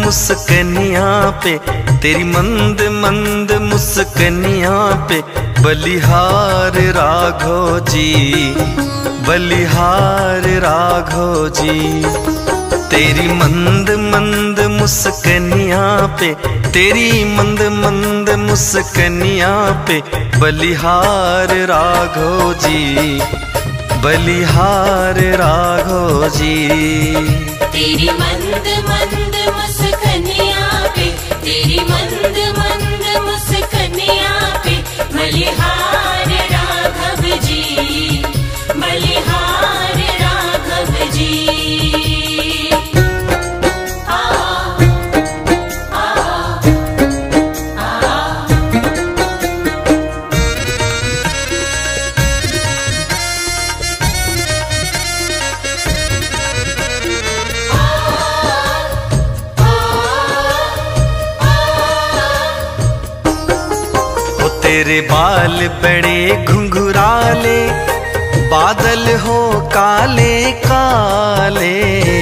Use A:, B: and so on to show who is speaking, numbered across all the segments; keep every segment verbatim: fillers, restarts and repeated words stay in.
A: मुस्कनिया पे, तेरी मंद मंद मुस्कनिया पे बलिहार राघो जी, बलिहार राघो जी। तेरी मंद मंद मुस्कनिया पे, तेरी मंद मंद मुस्कनिया पे बलिहार राघो जी, बलिहार राघो जी।
B: तेरी मंद मंद मुस्कनिया पे, तेरी मंद मंद मुस्कनिया पे बलिहार राघव जी, बलिहार राघव जी।
A: तेरे बाल बड़े घुंघराले, बादल हो काले काले,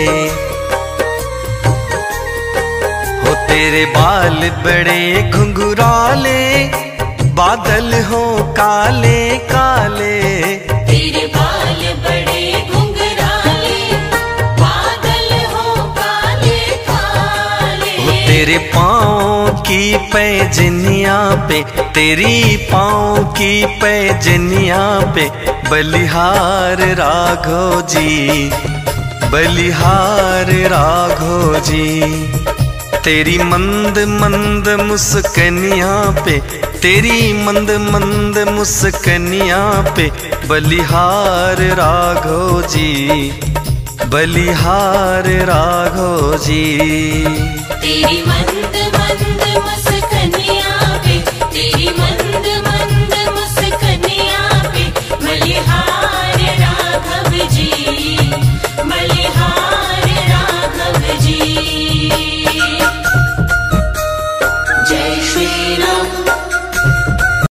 A: हो तेरे बाल बड़े घुंघराले, बादल हो काले काले।
B: तेरे बाल बड़े घुंघराले, बादल हो काले काले।
A: हो तेरे पाँव की पैजनिया पे, तेरी पाँव की पैजनिया पे बलिहार राघो जी, बलिहार राघो जी। तेरी मंद मंद मुस्कनिया पे, तेरी मंद मंद मुस्कनिया पे बलिहार राघो जी, बलिहार राघो जी।
B: तेरी मंद मंद मुस्कनिया